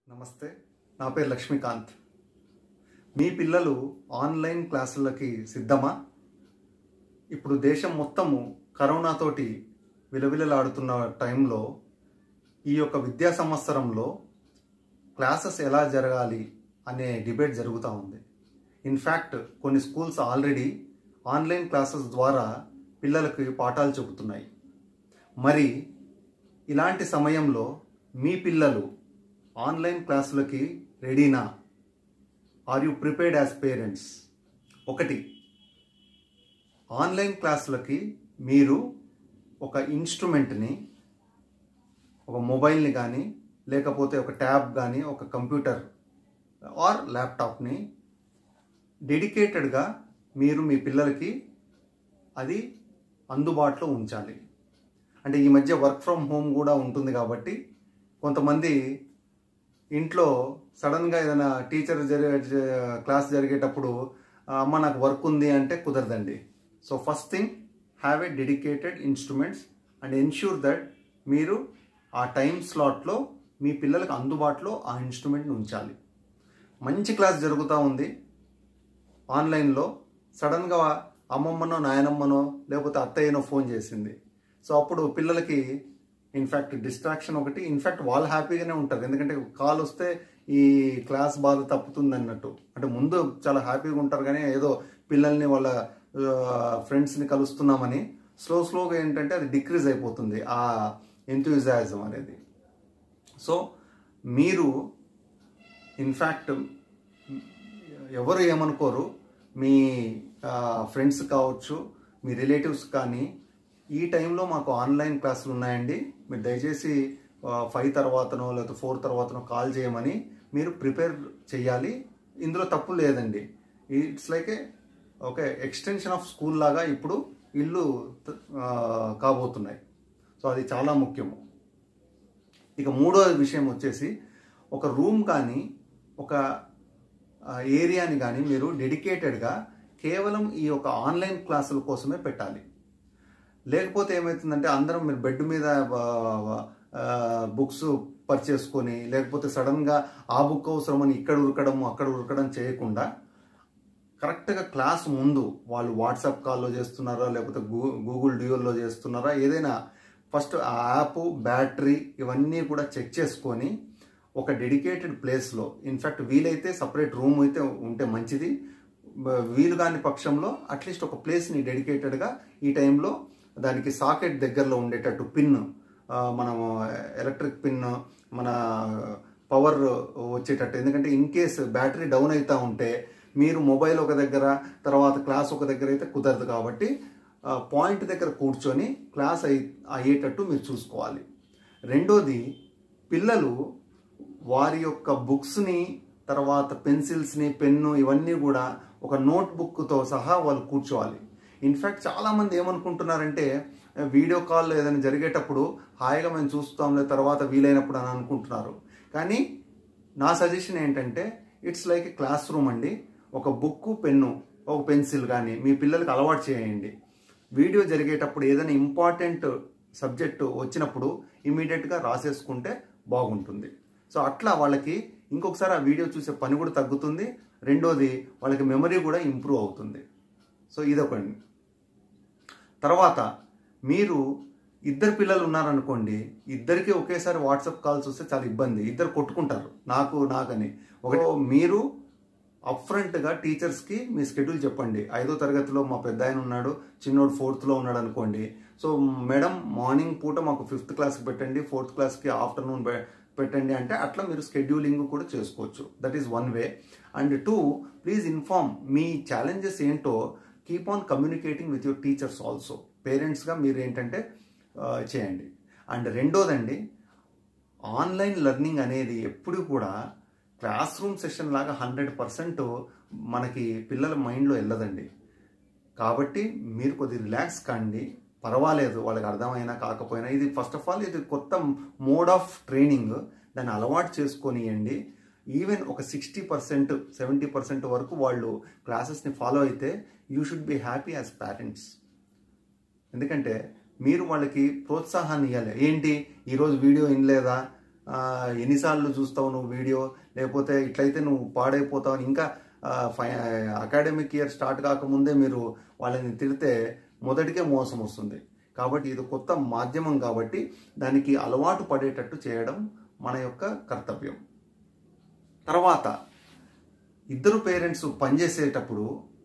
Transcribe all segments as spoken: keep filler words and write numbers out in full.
నమస్తే, నా పేరు లక్ష్మీకాంత్. మీ పిల్లలు ఆన్లైన్ క్లాసులకి సిద్ధమా? ఇప్పుడు దేశం మొత్తము కరోనాతోటి విలవిలలాడుతున్న టైంలో ఈ యొక్క విద్యా సంవత్సరంలో క్లాసెస్ ఎలా జరగాలి అనే డిబేట్ జరుగుతూ ఉంది. ఇన్ఫ్యాక్ట్ కొన్ని స్కూల్స్ ఆల్రెడీ ఆన్లైన్ క్లాసెస్ ద్వారా పిల్లలకి పాఠాలు చెబుతున్నాయి. మరి ఇలాంటి సమయంలో మీ పిల్లలు ఆన్లైన్ క్లాసులకి రెడీనా? Are you prepared as parents? ఒకటి, ఆన్లైన్ క్లాసులకి మీరు ఒక ఇన్స్ట్రుమెంట్ని, ఒక మొబైల్ని కానీ లేకపోతే ఒక ట్యాబ్ కానీ ఒక కంప్యూటర్ ఆర్ ల్యాప్టాప్ని డెడికేటెడ్గా మీరు మీ పిల్లలకి అది అందుబాటులో ఉంచాలి. అంటే ఈ మధ్య వర్క్ ఫ్రమ్ హోమ్ కూడా ఉంటుంది కాబట్టి కొంతమంది ఇంట్లో సడన్గా ఏదైనా టీచర్ జరిగే క్లాస్ జరిగేటప్పుడు అమ్మ నాకు వర్క్ ఉంది అంటే కుదరదండి. So first thing, have a dedicated instruments and ensure that మీరు ఆ టైం స్లాట్లో మీ పిల్లలకు అందుబాటులో ఆ ఇన్స్ట్రుమెంట్ని ఉంచాలి. మంచి క్లాస్ జరుగుతూ ఉంది ఆన్లైన్లో, సడన్గా అమ్మమ్మనో నాయనమ్మనో లేకపోతే అత్తయ్యనో ఫోన్ చేసింది. సో అప్పుడు పిల్లలకి ఇన్ఫ్యాక్ట్ డిస్ట్రాక్షన్ ఒకటి, ఇన్ఫ్యాక్ట్ వాళ్ళు హ్యాపీగానే ఉంటారు. ఎందుకంటే కాల్ వస్తే ఈ క్లాస్ బాధ తప్పుతుంది అన్నట్టు. అంటే ముందు చాలా హ్యాపీగా ఉంటారు, కానీ ఏదో పిల్లల్ని వాళ్ళ ఫ్రెండ్స్ని కలుస్తున్నామని స్లో స్లోగా ఏంటంటే అది డిక్రీజ్ అయిపోతుంది ఆ ఎంథూజియాజం అనేది. సో మీరు ఇన్ఫ్యాక్ట్ ఎవరు ఏమనుకోరు, మీ ఫ్రెండ్స్ కావచ్చు, మీ రిలేటివ్స్ కానీ ఈ టైంలో మాకు ఆన్లైన్ క్లాసులు ఉన్నాయండి, మీరు దయచేసి ఫైవ్ తర్వాతనో లేకపోతే ఫోర్ తర్వాతనో కాల్ చేయమని మీరు ప్రిపేర్ చేయాలి. ఇందులో తప్పు లేదండి. It's like a okay extension of school లాగా ఇప్పుడు ఇల్లు కాబోతున్నాయి. సో అది చాలా ముఖ్యము. ఇక మూడో విషయం వచ్చేసి, ఒక రూమ్ కానీ ఒక ఏరియాని కానీ మీరు డెడికేటెడ్గా కేవలం ఈ యొక్క ఆన్లైన్ క్లాసుల కోసమే పెట్టాలి. లేకపోతే ఏమవుతుందంటే అందరం మీరు బెడ్ మీద బుక్స్ పర్చేసుకొని లేకపోతే సడన్గా ఆ బుక్ అవసరమని ఇక్కడ ఉరకడము అక్కడ ఉరకడం చేయకుండా కరెక్ట్గా క్లాస్ ముందు వాళ్ళు వాట్సాప్ కాల్లో చేస్తున్నారా లేకపోతే గూ గూగుల్ డ్యూయల్లో చేస్తున్నారా, ఏదైనా ఫస్ట్ ఆ యాప్ బ్యాటరీ ఇవన్నీ కూడా చెక్ చేసుకొని ఒక డెడికేటెడ్ ప్లేస్లో, ఇన్ఫ్యాక్ట్ వీలైతే సపరేట్ రూమ్ అయితే ఉంటే మంచిది, వీలు కాని పక్షంలో అట్లీస్ట్ ఒక ప్లేస్ని డెడికేటెడ్గా ఈ టైంలో దానికి సాకెట్ దగ్గరలో ఉండేటట్టు పిన్, మనం ఎలక్ట్రిక్ పిన్, మన పవర్ వచ్చేటట్టు. ఎందుకంటే ఇన్ కేస్ బ్యాటరీ డౌన్ అవుతూ ఉంటే మీరు మొబైల్ ఒక దగ్గర తర్వాత క్లాస్ ఒక దగ్గర అయితే కుదరదు. కాబట్టి పాయింట్ దగ్గర కూర్చొని క్లాస్ అయి అయ్యేటట్టు మీరు చూసుకోవాలి. రెండోది, పిల్లలు వారి యొక్క బుక్స్ని తర్వాత పెన్సిల్స్ని పెన్ను ఇవన్నీ కూడా ఒక నోట్బుక్తో సహా వాళ్ళు కూర్చోవాలి. ఇన్ఫ్యాక్ట్ చాలామంది ఏమనుకుంటున్నారంటే వీడియో కాల్ ఏదైనా జరిగేటప్పుడు హాయిగా మేము చూస్తాంలే తర్వాత వీలైనప్పుడు అని అనుకుంటున్నారు. కానీ నా సజెషన్ ఏంటంటే it's like a classroom అండి. ఒక బుక్ పెన్ను ఒక పెన్సిల్ కానీ మీ పిల్లలకి అలవాటు చేయండి. వీడియో జరిగేటప్పుడు ఏదైనా ఇంపార్టెంట్ సబ్జెక్టు వచ్చినప్పుడు ఇమీడియట్గా రాసేసుకుంటే బాగుంటుంది. సో అట్లా వాళ్ళకి ఇంకొకసారి ఆ వీడియో చూసే పని కూడా తగ్గుతుంది. రెండోది, వాళ్ళకి మెమరీ కూడా ఇంప్రూవ్ అవుతుంది. సో ఇదొకండి. తర్వాత మీరు ఇద్దరు పిల్లలు ఉన్నారనుకోండి, ఇద్దరికి ఒకేసారి వాట్సాప్ కాల్స్ వస్తే చాలా ఇబ్బంది, ఇద్దరు కొట్టుకుంటారు నాకు నాకని. ఒక మీరు అప్ఫ్రంట్గా టీచర్స్కి మీ షెడ్యూల్ చెప్పండి. ఐదో తరగతిలో మా పెద్ద ఆయన ఉన్నాడు, చిన్నోడు ఫోర్త్లో ఉన్నాడు అనుకోండి. సో మేడం మార్నింగ్ పూట మాకు ఫిఫ్త్ క్లాస్కి పెట్టండి, ఫోర్త్ క్లాస్కి ఆఫ్టర్నూన్ పెట్టండి అంటే అట్లా మీరు షెడ్యూలింగ్ కూడా చేసుకోవచ్చు. That is one way. And two, please inform మీ ఛాలెంజెస్ ఏంటో, keep on communicating with your teachers also. పేరెంట్స్గా మీరు ఏంటంటే చేయండి. అండ్ రెండోదండి, ఆన్లైన్ లెర్నింగ్ అనేది ఎప్పుడు కూడా క్లాస్ రూమ్ సెషన్ లాగా హండ్రెడ్ పర్సెంట్ మనకి పిల్లల మైండ్లో వెళ్ళదండి. కాబట్టి మీరు కొద్దిగా రిలాక్స్ కండి, పర్వాలేదు వాళ్ళకి అర్థమైనా కాకపోయినా. ఇది ఫస్ట్ ఆఫ్ ఆల్ ఇది కొత్త మోడ్ ఆఫ్ ట్రైనింగ్, దాన్ని అలవాటు చేసుకొనియండి. ఈవెన్ ఒక సిక్స్టీ పర్సెంట్ సెవెంటీ పర్సెంట్ వరకు వాళ్ళు క్లాసెస్ని ఫాలో అయితే you should be happy as parents. ఎందుకంటే మీరు వాళ్ళకి ప్రోత్సాహాన్ని ఇవ్వాలి. ఏంటి ఈరోజు వీడియో వినలేదా, ఎన్నిసార్లు చూస్తావు నువ్వు వీడియో, లేకపోతే ఇట్లయితే నువ్వు పాడైపోతావు అని ఇంకా ఫై అకాడమిక్ ఇయర్ స్టార్ట్ కాకముందే మీరు వాళ్ళని తిడితే మొదటికే మోసం వస్తుంది. కాబట్టి ఇది కొత్త మాధ్యమం కాబట్టి దానికి అలవాటు పడేటట్టు చేయడం మన యొక్క కర్తవ్యం. తర్వాత ఇద్దరు పేరెంట్స్ పనిచేసేటప్పుడు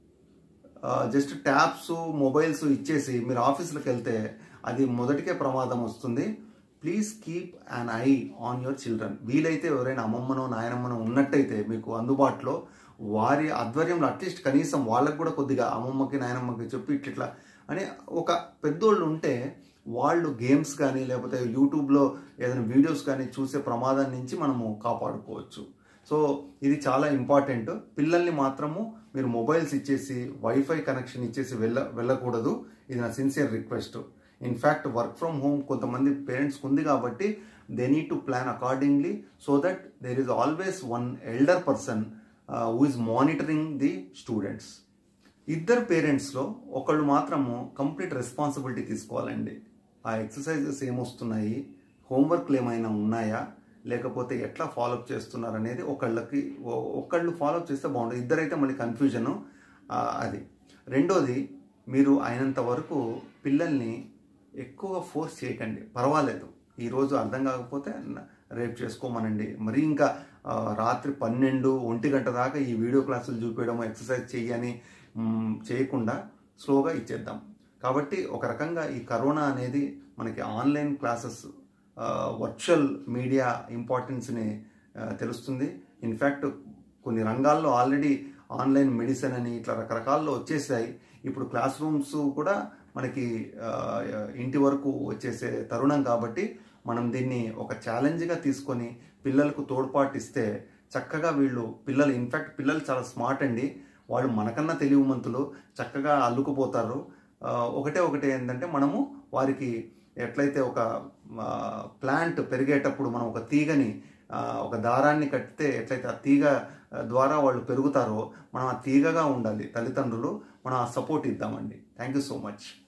జస్ట్ ట్యాబ్స్ మొబైల్స్ ఇచ్చేసి మీరు ఆఫీసులకు వెళ్తే అది మొదటికే ప్రమాదం వస్తుంది. Please keep an eye on your children. వీలైతే ఎవరైనా అమ్మమ్మనో నాయనమ్మనో ఉన్నట్టయితే మీకు అందుబాటులో వారి ఆధ్వర్యంలో అట్లీస్ట్ కనీసం వాళ్ళకు కూడా కొద్దిగా అమ్మమ్మకి నాయనమ్మకి చెప్పి ఇట్లా అని ఒక పెద్దోళ్ళు ఉంటే వాళ్ళు గేమ్స్ కానీ లేకపోతే యూట్యూబ్లో ఏదైనా వీడియోస్ కానీ చూసే ప్రమాదం నుంచి మనము కాపాడుకోవచ్చు. సో ఇది చాలా ఇంపార్టెంట్. పిల్లల్ని మాత్రము మీరు మొబైల్స్ ఇచ్చేసి వైఫై కనెక్షన్ ఇచ్చేసి వెళ్ళ వెళ్ళకూడదు. ఇది నా sincere request. In fact work from home కొంతమంది పేరెంట్స్కి ఉంది కాబట్టి they need to plan accordingly so that there is always one elder person who is monitoring the students. ఇద్దరు పేరెంట్స్లో ఒకళ్ళు మాత్రము కంప్లీట్ రెస్పాన్సిబిలిటీ తీసుకోవాలండి. ఆ ఎక్సర్సైజెస్ ఏమొస్తున్నాయి, హోంవర్క్లు ఏమైనా ఉన్నాయా, లేకపోతే ఎట్లా ఫాలోఅప్ చేస్తున్నారు అనేది ఒకళ్ళకి ఒకళ్ళు ఫాలోఅప్ చేస్తే బాగుంటుంది. ఇద్దరైతే మళ్ళీ కన్ఫ్యూజను అది. రెండోది, మీరు అయినంత వరకు పిల్లల్ని ఎక్కువగా ఫోర్స్ చేయకండి. పర్వాలేదు, ఈరోజు అర్థం కాకపోతే రేపు చేసుకోమనండి. మరి ఇంకా రాత్రి పన్నెండు ఒంటి గంట దాకా ఈ వీడియో క్లాసులు చూపించడం, ఎక్సర్సైజ్ చేయని చేయకుండా స్లోగా ఇచ్చేద్దాం. కాబట్టి ఒక రకంగా ఈ కరోనా అనేది మనకి ఆన్లైన్ క్లాసెస్, వర్చువల్ మీడియా ఇంపార్టెన్స్ని తెలుస్తుంది. ఇన్ఫ్యాక్ట్ కొన్ని రంగాల్లో ఆల్రెడీ ఆన్లైన్ మెడిసిన్ అని ఇట్లా రకరకాల్లో వచ్చేసాయి. ఇప్పుడు క్లాస్ రూమ్స్ కూడా మనకి ఇంటి వరకు వచ్చేసే తరుణం కాబట్టి మనం దీన్ని ఒక ఛాలెంజ్గా తీసుకొని పిల్లలకు తోడ్పాటు ఇస్తే చక్కగా వీళ్ళు పిల్లలు ఇన్ఫ్యాక్ట్ పిల్లలు చాలా స్మార్ట్ అండి. వాళ్ళు మనకన్నా తెలివిమంతులు, చక్కగా అల్లుకుపోతారు. ఒకటే ఒకటే ఏంటంటే మనము వారికి ఎట్లయితే ఒక ప్లాంట్ పెరిగేటప్పుడు మనం ఒక తీగని ఒక దారాన్ని కట్టితే ఎట్లయితే ఆ తీగ ద్వారా వాళ్ళు పెరుగుతారో మనం ఆ తీగగా ఉండాలి. తల్లిదండ్రులు మనం ఆ సపోర్ట్ ఇద్దామండి. Thank you so much.